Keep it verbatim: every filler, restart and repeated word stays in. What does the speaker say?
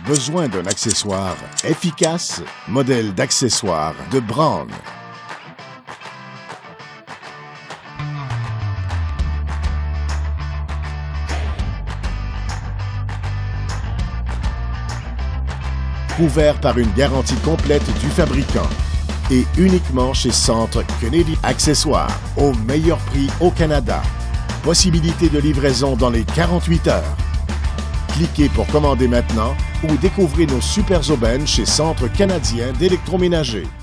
Besoin d'un accessoire efficace? Modèle d'accessoire de Braun. Couvert par une garantie complète du fabricant et uniquement chez Centre Kennedy Accessoires, au meilleur prix au Canada. Possibilité de livraison dans les quarante-huit heures. Cliquez pour commander maintenant ou découvrez nos super aubaines chez Centre canadien d'électroménager.